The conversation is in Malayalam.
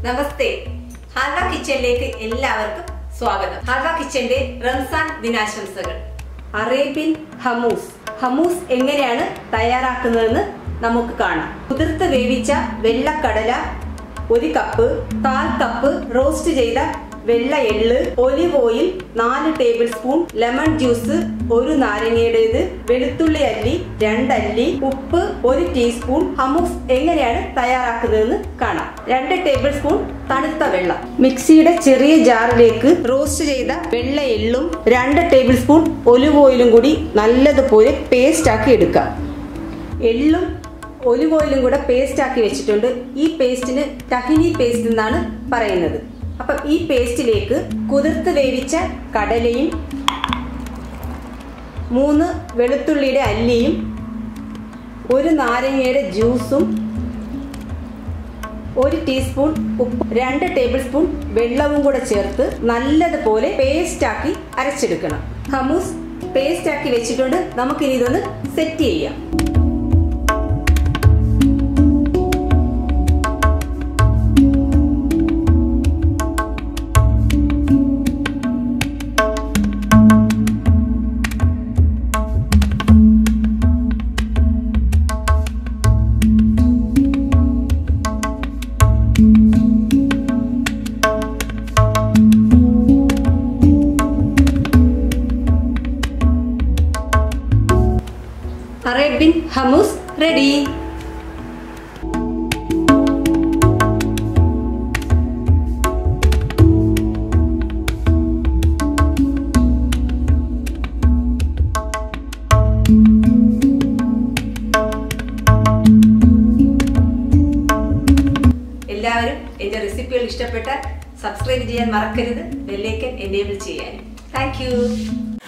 നമസ്തേ. ഹാൽവ കിച്ചണിലേക്ക് എല്ലാവർക്കും സ്വാഗതം. ഹാൽവ കിച്ചന്റെ റംസാൻ ദിനാശംസകൾ. അറേബ്യൻ ഹമൂസ് എങ്ങനെയാണ് തയ്യാറാക്കുന്നതെന്ന് നമുക്ക് കാണാം. കുതിർത്ത് വേവിച്ച വെള്ളക്കടല 1 കപ്പ്, 1/4 കപ്പ് റോസ്റ്റ് ചെയ്ത വെള്ള എള്ള്, olive oil 4 tablespoon, lemon juice 1 നാരങ്ങയുടേത്, വെളുത്തുള്ളി അല്ലി 2 അല്ലി, ഉപ്പ് 1 ടീസ്പൂൺ. ഹമൂസ് എങ്ങനെയാണ് തയ്യാറാക്കുന്നതെന്ന് കാണാം. 2 ടേബിൾ സ്പൂൺ തണുത്ത വെള്ളം. മിക്സിയുടെ ചെറിയ ജാറിലേക്ക് റോസ്റ്റ് ചെയ്ത വെള്ള എള്ളും 2 ടേബിൾ സ്പൂൺ ഒലിവ് ഓയിലും കൂടി നല്ലതുപോലെ പേസ്റ്റ് ആക്കി എടുക്കാം. എള്ളും ഒലിവ് ഓയിലും കൂടെ പേസ്റ്റ് ആക്കി വെച്ചിട്ടുണ്ട്. ഈ പേസ്റ്റിന് ടഹിനി പേസ്റ്റ് എന്നാണ് പറയുന്നത്. അപ്പം ഈ പേസ്റ്റിലേക്ക് കുതിർത്ത് വേവിച്ച കടലയും 3 വെളുത്തുള്ളിയുടെ അല്ലിയും 1 നാരങ്ങയുടെ ജ്യൂസും 1 ടീസ്പൂൺ ഉപ്പ് 2 ടേബിൾ സ്പൂൺ വെള്ളവും കൂടെ ചേർത്ത് നല്ലതുപോലെ പേസ്റ്റ് ആക്കി അരച്ചെടുക്കണം. ഹമൂസ് പേസ്റ്റ് ആക്കി വെച്ചിട്ടുണ്ട്. നമുക്കിനി ഇതൊന്ന് സെറ്റ് ചെയ്യാം. Arabian hummus ready. എല്ലാവരും എന്റെ റെസിപ്പികൾ ഇഷ്ടപ്പെട്ടാൽ സബ്സ്ക്രൈബ് ചെയ്യാൻ മറക്കരുത്. ബെല്ലൈക്കൻ എനേബിൾ ചെയ്യാൻ. Thank U.